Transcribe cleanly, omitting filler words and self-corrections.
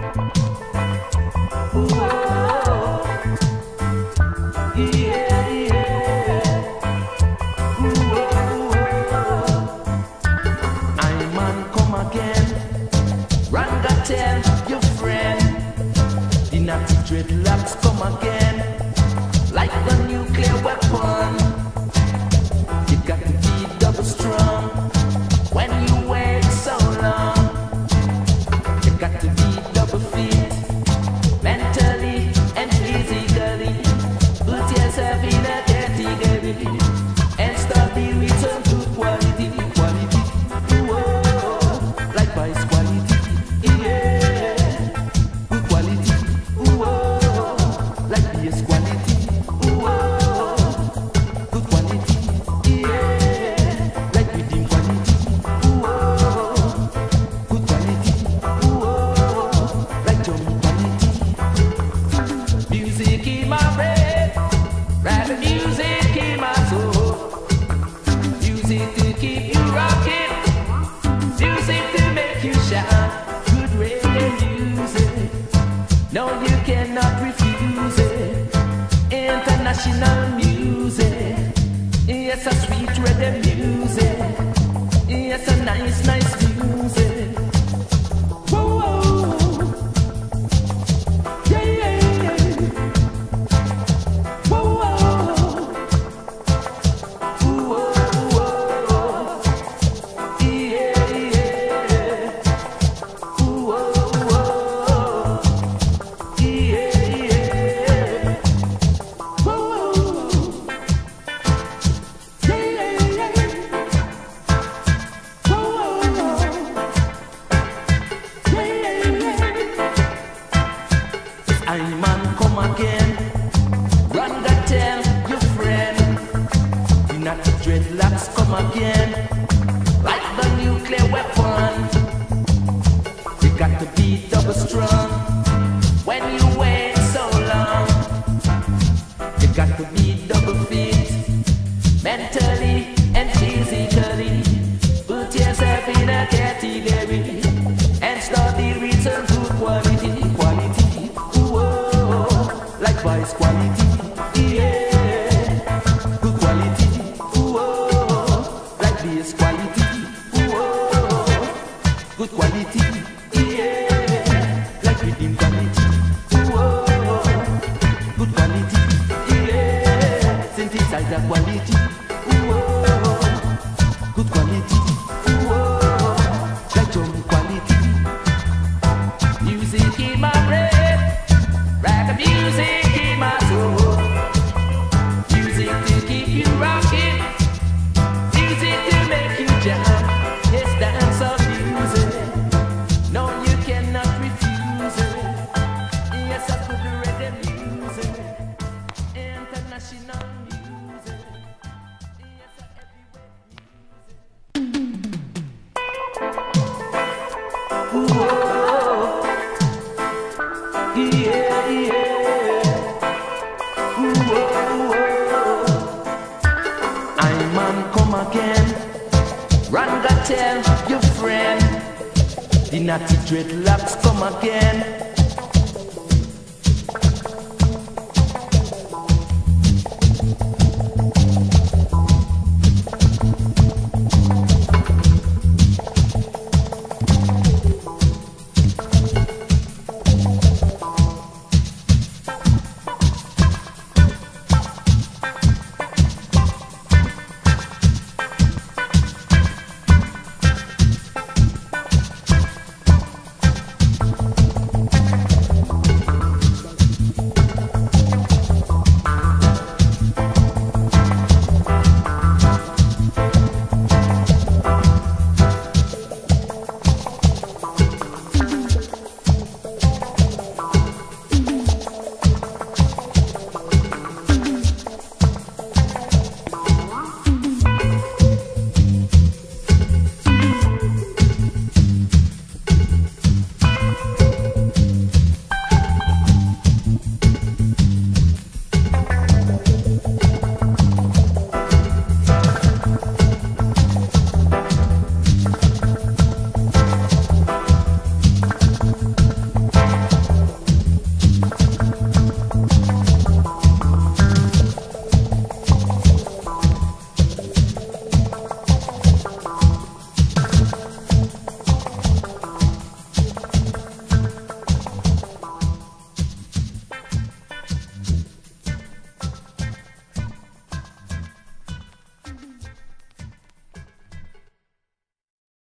Dreadlocks come again, like a nuclear weapon. You got to be double strong when you wait so long. You got to be double fit, mentally and physically. Put yourself in a category and start dealing with some good quality. Whoa, likewise quality, yeah, good quality. Like this quality, whoa, good quality, yeah. Like reading quality, whoa, good quality, whoa. Like drum quality. Music in my brain, rap music in my soul. Music to keep you rocking, music to make you shine. Good reggae music, no you cannot refuse it. International music, yes, a sweet reggae music, yes, a nice music. Whoa, whoa. Yeah, yeah, yeah. Whoa, whoa. Whoa, whoa. Yeah, yeah. Whoa, whoa. Yeah, yeah. Man come again, run that tell your friend. Do not the dreadlocks come again, like the nuclear weapon. You got to be double strong when you wait so long. You got to be double fit, mentally and physically. Put yourself in a category and start dealing with some good quality. Likewise quality, yeah, good quality, whoa, like this quality, whoa, good quality, yeah, like reading quality, whoa, good quality, yeah, synthesizer quality, whoa, good quality, whoa, like drum quality, music in my brain, rap music. Music to keep you rocking, music to make you jump. Yes, dance of music, no you cannot refuse it. Yes, I put the reggae music, international music. Yes, I everywhere music. Whoa, yeah, yeah. Come again, run that tell your friend. The natty dreadlocks come again.